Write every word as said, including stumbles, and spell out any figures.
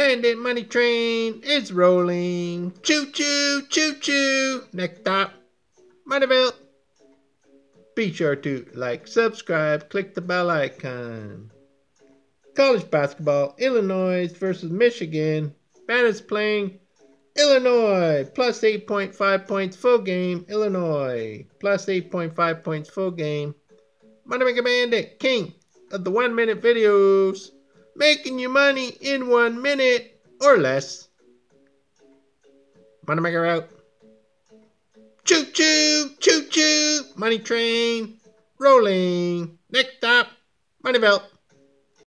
Bandit Money Train is rolling. Choo choo, choo choo. Next stop, Moneyville. Be sure to like, subscribe, click the bell icon. College basketball, Illinois versus Michigan. Bandits playing Illinois. Plus eight point five points full game. Illinois. Plus eight point five points full game. Moneymaker Bandit, king of the one minute videos. Making you money in one minute or less. Moneymaker out. Choo choo, choo choo. Money train rolling. Next stop, Moneyville.